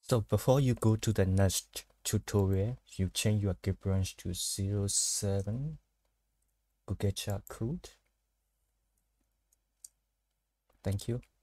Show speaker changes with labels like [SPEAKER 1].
[SPEAKER 1] So before you go to the next tutorial, you change your git branch to 07 Google Chart CRUD. Thank you.